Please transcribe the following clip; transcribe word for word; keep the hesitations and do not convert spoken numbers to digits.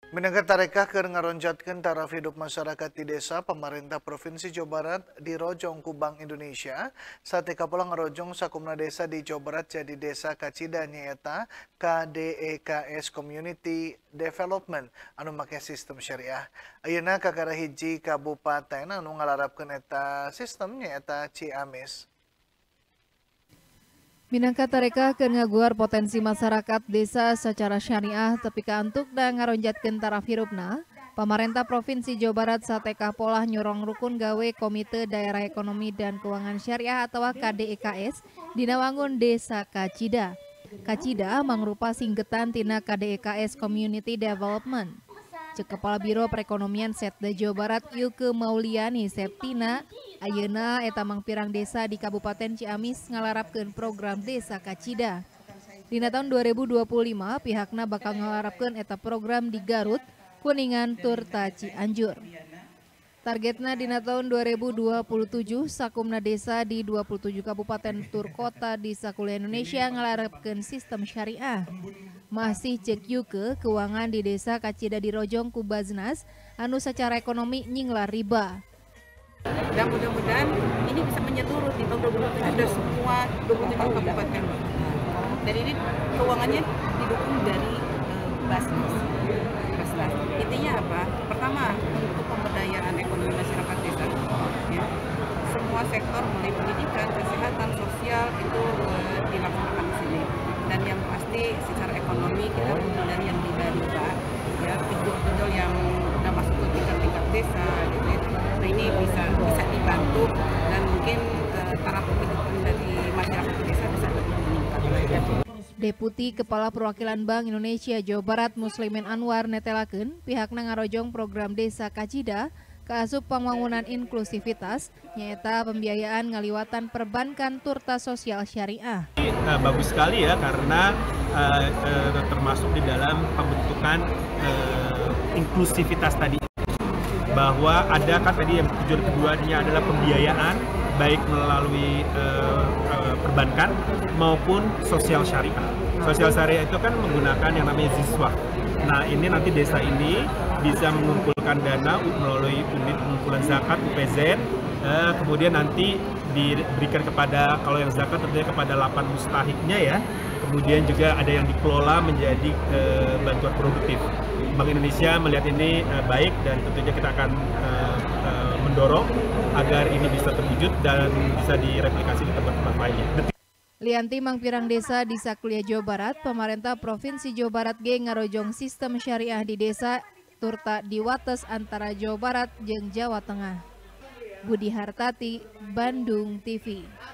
Mendengar tarekah keur ngaronjatkeun taraf hidup masyarakat di desa, pemerintah Provinsi Jawa Barat di Rojong Kubang Indonesia sateika pola ngarojong sakumna desa di Jawa Barat jadi desa kacida nyaeta K D E K S Community Development anu make sistem syariah. Ayeuna kakara hiji kabupaten anu ngalarapkeun eta sistem nyaeta Ciamis. Minangka tarekah keur ngaguar potensi masyarakat desa secara syariah tepi kaantuk da ngaronjatkeun taraf hirupna, pemerintah Provinsi Jawa Barat satekah pola nyorong rukun gawe Komite Daerah Ekonomi dan Keuangan Syariah atau K D E K S dina wangun Desa Kacida. Kacida mangrupa singgetan tina K D E K S Community Development. Cek Kepala Biro Perekonomian Setda Jawa Barat Yuke Mauliani Septina, ayeuna eta mangpirang desa di Kabupaten Ciamis ngalarapkeun program Desa Kacida. Dina tahun dua ribu dua puluh lima pihakna bakal ngalarapkeun eta program di Garut, Kuningan, Turta, Cianjur. Targetna dina tahun dua ribu dua puluh tujuh sakumna desa di dua puluh tujuh kabupaten tur kota di sakuliah Indonesia ngalarapkeun sistem syariah. Masih cek Yuke keuangan di desa Kacida di Rojong Kubaznas anu secara ekonomi nyinglar riba. Dan mudah-mudahan ini bisa menyeluruh di tahun dua ribu dua puluh tujuh sudah semua dua puluh tujuh kabupaten. Dan ini keuangannya didukung dari uh, Basnas. Basnas. Intinya apa? Pertama, untuk pemberdayaan ekonomi masyarakat desa. Ya. Semua sektor mulai pendidikan, kesehatan, sosial itu uh, dilaksanakan di sini. Dan yang pasti secara ekonomi kita butuh dari yang riba-riba, ya pinjol-pinjol yang udah masuk ke tingkat-tingkat desa, gitu ya. Nah ini bisa bisa dibantu dan mungkin uh, taraf kehidupan dari masyarakat desa bisa lebih meningkat. Deputi Kepala Perwakilan Bank Indonesia Jawa Barat Muslimin Anwar netelakeun pihakna ngarojong program Desa Kacida kaasup pembangunan inklusivitas nyaeta pembiayaan ngaliwatan perbankan turta sosial syariah. Uh, bagus sekali ya karena uh, uh, termasuk di dalam pembentukan uh, inklusivitas tadi, bahwa ada kan tadi yang tujuan keduanya adalah pembiayaan baik melalui uh, uh, perbankan maupun sosial syariah. Sosial syariah itu kan menggunakan yang namanya ziswah. Nah ini nanti desa ini bisa mengumpulkan dana melalui unit pengumpulan zakat U P Z, eh, kemudian nanti diberikan kepada, kalau yang zakat tentunya kepada delapan mustahiknya ya, kemudian juga ada yang dikelola menjadi eh, bantuan produktif. Bank Indonesia melihat ini eh, baik dan tentunya kita akan eh, eh, mendorong agar ini bisa terwujud dan bisa direplikasi di tempat-tempat lainnya. Lianti mangpirang desa di sakuliah Jawa Barat, pemerintah Provinsi Jawa Barat ge ngarojong sistem syariah di desa turta di wates antara Jawa Barat jeung Jawa Tengah. Budi Hartati, Bandung T V.